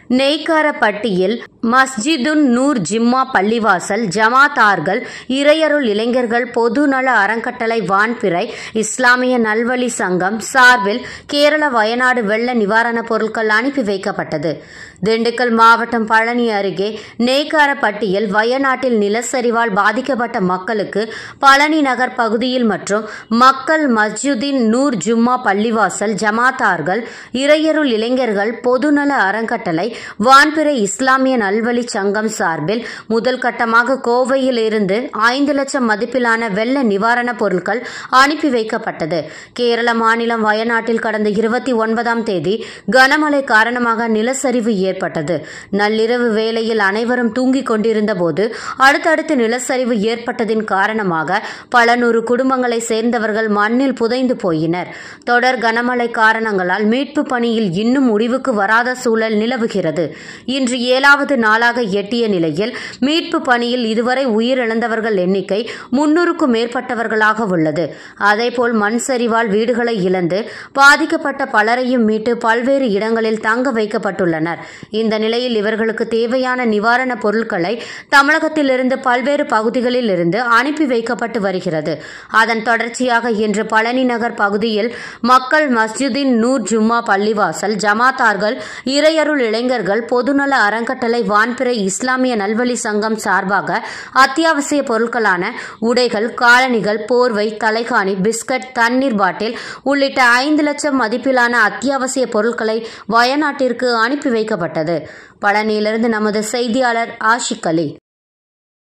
நெய்க்காரப்பட்டியில் மஸ்ஜிதுன் நூர் ஜிம்மா பள்ளிவாசல் ஜமாத்தார்கள் இறையருள் இளைஞர்கள் பொதுநல அறக்கட்டளை வான்பிறை இஸ்லாமிய நல்வழி சங்கம் சார்பில் கேரள வயநாடு வெள்ள நிவாரணப் பொருட்கள் அனுப்பி வைக்கப்பட்டது. திண்டுக்கல் மாவட்டம் பழனி அருகே நெய்க்காரப்பட்டியில் வயநாட்டில் நிலச்சரிவால் பாதிக்கப்பட்ட மக்களுக்கு பழனி நகர் பகுதியில் மற்றும் மக்கள் மஸ்ஜிதின் நூர் ஜும்மா பள்ளிவாசல் ஜமாத்தார்கள் இறையருள் இளைஞர்கள் பொதுநல அறக்கட்டளை வான்பிறை இஸ்லாமிய நல்வழி சங்கம் சார்பில் முதல் கட்டமாக கோவையில் இருந்து 5 லட்சம் மதிப்பிலான வெள்ள நிவாரணப் பொருட்கள் அனுப்பி வைக்கப்பட்டது. கேரள மாநிலம் வயநாட்டில் கடந்த 29ஆம் தேதி கனமழை காரணமாக நிலச்சரிவு ஏற்பட்டது. நள்ளிரவு வேளையில் அனைவரும் தூங்கிக் கொண்டிருந்த போது அடுத்தடுத்து நிலச்சரிவு ஏற்பட்டதின் காரணமாக பல நூறு குடும்பங்களை சேர்ந்தவர்கள் மண்ணில் புதைந்து போயினர். தொடர் கனமழை காரணங்களால் மீட்பு பணியில் இன்னும் முடிவுக்கு வராத சூழல் நிலவுகிறது. இன்று 7வது நாளாக எட்டிய நிலையில் மீட்பு பணியில் இதுவரை உயிரிழந்தவர்கள் எண்ணிக்கை 300க்கும் மேற்பட்டவர்களாக உள்ளது. அதேபோல் மண் சரிவால் வீடுகளை இழந்து பாதிக்கப்பட்ட பலரையும் மீட்டு பல்வேறு இடங்களில் தங்க வைக்கப்பட்டுள்ளனர். இந்த நிலையில் இவர்களுக்கு தேவையான நிவாரணப் பொருட்களை தமிழகத்திலிருந்து பல்வேறு பகுதிகளில் இருந்து அனுப்பி வைக்கப்பட்டு வருகிறது. அதன் தொடர்ச்சியாக இன்று பழனி நகர் பகுதியில் மக்கள் மஸ்ஜிதின் நூர் ஜும்மா பள்ளிவாசல் ஜமாத்தார்கள் இறையருள் இளைஞர்கள் பொதுநல அறக்கட்டளை வான்பிறை இஸ்லாமிய நல்வழி சங்கம் சார்பாக அத்தியாவசிய பொருட்களான உடைகள், காலணிகள், போர்வை, தலைகாணி, பிஸ்கட், தண்ணீர் பாட்டில் உள்ளிட்ட 5 லட்சம் மதிப்பிலான அத்தியாவசிய பொருட்களை வயநாட்டிற்கு அனுப்பி வைக்கப்பட்டது. பழனியிலிருந்து நமது செய்தியாளர் ஆஷிக் அலி.